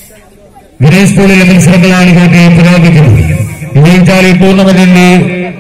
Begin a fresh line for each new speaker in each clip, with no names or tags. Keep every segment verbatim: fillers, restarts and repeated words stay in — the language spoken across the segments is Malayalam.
ഗണേഷ് സ്കൂളിലെ മത്സരങ്ങളാണ് ഇതൊക്കെ പുരോഗമിക്കുന്നത്. ഇറ്റാലി ടൂർണമെന്റിന്റെ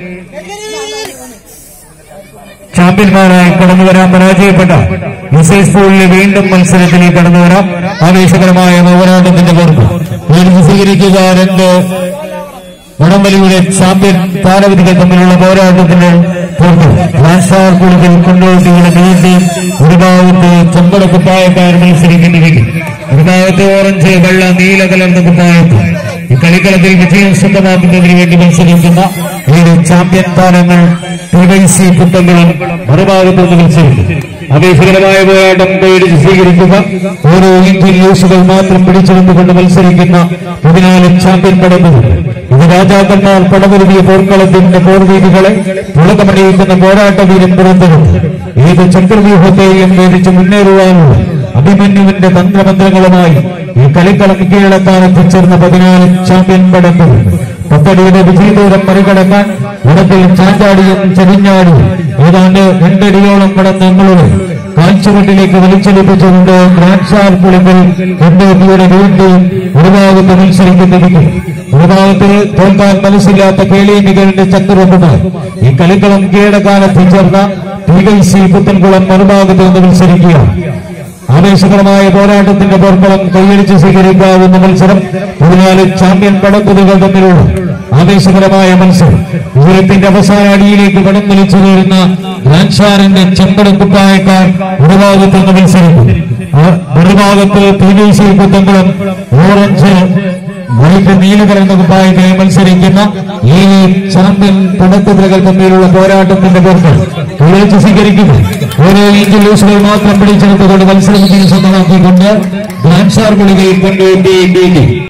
ചാമ്പ്യന്മാരായി കടന്നുവരാൻ പരാജയപ്പെട്ട വിസൈ സ്കൂളിലെ വീണ്ടും മത്സരത്തിലേക്ക് കടന്നുവരാം. ആവേശകരമായ പോരാട്ടത്തിന്റെ പുറത്ത് സ്വീകരിക്കുക രണ്ട് വടംവലിയുടെ ചാമ്പ്യൻ താരവിധികൾ തമ്മിലുള്ള പോരാട്ടത്തിന്റെ പുറത്ത് ഗ്രാൻഡ് കുളികൾ കൊണ്ടോട്ടിയുടെ നീട്ടി ഒരു ഭാഗത്ത് ചെമ്പട കുപ്പായക്കാർ മത്സരിക്കുന്നിരിക്കും, ഒരു ഭാഗത്ത് ഓറഞ്ച് വെള്ള നീല കലർന്ന കുപ്പായത്ത് ഈ കളിക്കളത്തിൽ വിജയം സ്വന്തമാക്കുന്നതിന് വേണ്ടി മത്സരിക്കുന്ന ഏഴ് ചാമ്പ്യൻ താരങ്ങൾ ടിവൈസി പുത്തമ്പളം മറുഭാഗത്ത് നിന്ന് മത്സരിക്കും. ആവേശകരമായ പോരാട്ടം പേടിച്ച് സ്വീകരിക്കുക. ഓരോ ഇന്ത്യൻ ന്യൂസുകൾ മാത്രം പിടിച്ചെടുത്തുകൊണ്ട് മത്സരിക്കുന്ന പതിനാല് ചാമ്പ്യൻ പടമ്പുകൾ. ഇത് രാജാക്കന്മാർ പടമൊരുതിയ പോർക്കളത്തിന്റെ പോർവീതികളെ തിളക്കമണിയിക്കുന്ന പോരാട്ട വീരൻ പുറത്തെടുത്തു. ഏത് ചക്രവ്യൂഹത്തെയും വേദിച്ച് മുന്നേറുവാനുള്ള അഭിമന്യുവിന്റെ തന്ത്രമന്ത്രങ്ങളുമായി ഈ കളിക്കളം കീഴടക്കാൻ എത്തിച്ചേർന്ന പതിനാല് ചാമ്പ്യൻ പടമ്പുകൾ. പത്തടിയുടെ വിജയദൂരം മറികടക്കാൻ ഉടക്കിൽ ചാഞ്ചാടിയും ചരിഞ്ഞാടിയും ഏതാണ്ട് രണ്ടടിയോളം കടന്നങ്ങളുടെ കാൽച്ചുവട്ടിലേക്ക് വലിച്ചെടുപ്പിച്ചുകൊണ്ട് ഗ്രാൻഡ് പുളികൾ കൊണ്ടോട്ടിയുടെ വീണ്ടും ഒരു ഭാഗത്ത് മത്സരിക്കുന്നിരിക്കും. ഒരു ഭാഗത്ത് തോൽക്കാൻ മനസ്സില്ലാത്ത കേളി മികവിന്റെ ചക്രവട്ടുമായി ഈ കളിക്കളം കീഴടക്കാൻ എത്തിച്ചേർന്ന ടിവൈസി പുത്തൻകുളം മറുഭാഗത്ത് നിന്ന് മത്സരിക്കുക. ആവേശകരമായ പോരാട്ടത്തിന്റെ പോർക്കളം കൈയടിച്ച് സ്വീകരിക്കാവുന്ന മത്സരം പതിനാല് ചാമ്പ്യൻ പടക്കുതികൾ തമ്മിലുള്ള ആവേശകരമായ മത്സരം. ദൂരത്തിന്റെ അവസാന അടിയിലേക്ക് കടം വലിച്ചു വീഴുന്ന ഗ്രാൻഡ് ചെമ്പട കുപ്പായക്കാർ ഒരു ഭാഗത്ത് നിന്ന് മത്സരിക്കും. മറുഭാഗത്ത് ടിവൈസി പുത്തൻകുളം ഓറഞ്ച് വൈറ്റ് നീല കലർന്ന കുപ്പായക്കായി മത്സരിക്കുന്ന ഈ ചാമ്പ്യൻ പടക്കുതികൾ തമ്മിലുള്ള പോരാട്ടത്തിന്റെ പുറത്ത് കൈയടിച്ച് സ്വീകരിക്കുന്നു. ഓരോ ഇന്ത്യൻ ന്യൂസുകൾ മാത്രം പിടിച്ചെടുത്തുകൊണ്ട് മത്സരം സ്വന്തമാക്കിക്കൊണ്ട് ഗ്രാൻഡ് കുളികൾ കൊണ്ടുപോയി